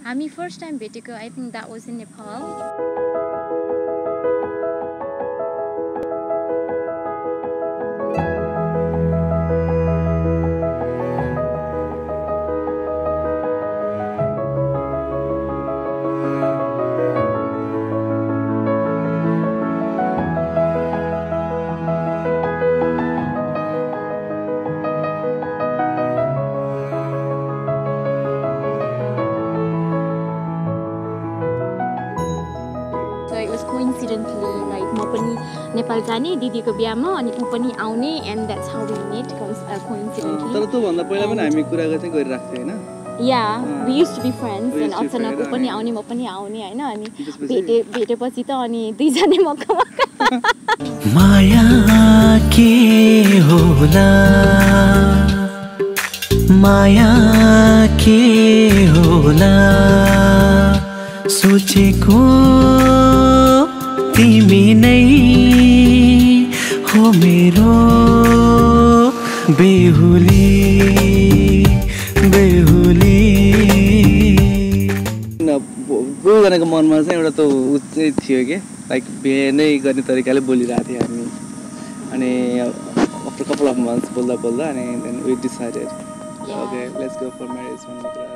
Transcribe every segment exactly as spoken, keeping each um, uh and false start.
हामी first time भेटेको I think that was in Nepal. Coincidentally, like म पनि नेपाल जाने दिदीको बिहामा अनि उ पनि आउने and that's how we met coincidentally. तर त्यो भन्दा पहिला पनि हामी कुरा चाहिँ गरिराख्थ्यौ हैन? Yeah, we used to be friends and अचानक उ पनि आउने म पनि आउने हैन अनि भेटे भेटेपछि त अनि दुई जनै मक्का मक्का माया के होला माया के होला सोचेको तिमी नै हो मेरो बेहुली बेहुली दुईजनाको मनमा चाहिँ एउटा त उ चाहिँ थियो के लाइक बिहे नै गर्ने तरिकाले बोलिरहेको थियो हामी अनि आफ्टर कपल अफ मन्थ्स बोल्दा बोल्दा अनि then we decided okay let's go for marriage भन्ने कुरा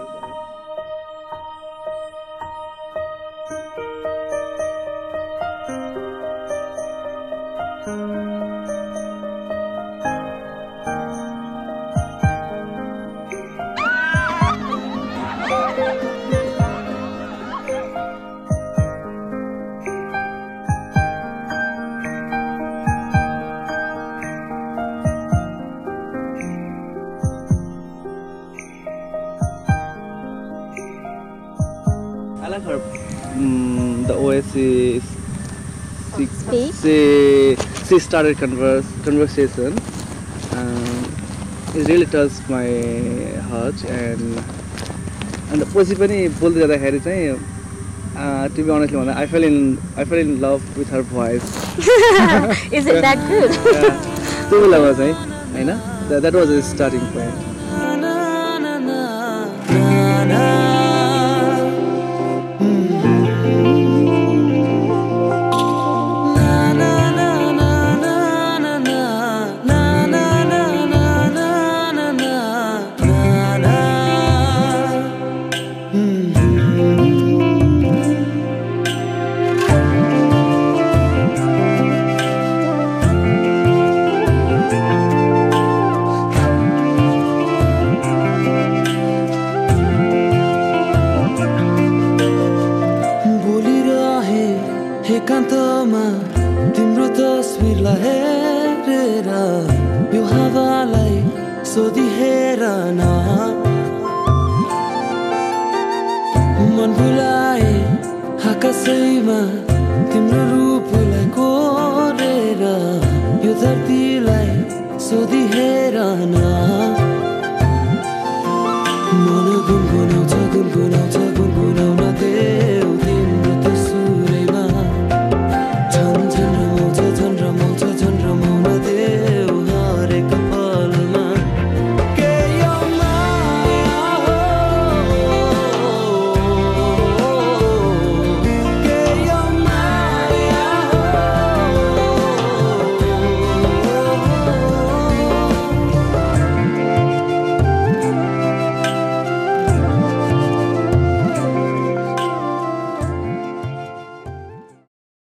I like her. Mm, the O S is she, she, she started converse, conversation. Um, it really touched my heart and and पछि पनि बोल्दै जाँदाखेरि चाहिँ to be honestly I fell in I fell in love with her voice. Is it that good? त्यो बेलामा चाहिँ हैन that was a starting point. एकान्तमा तिम्रो तस्बिरलाई हेरेर यो हावालाई सोधी हेर न मन भुलाए आकाशैमा तिम्रो रूपलाई कोरेर यो धरतीलाई सोधी हेर न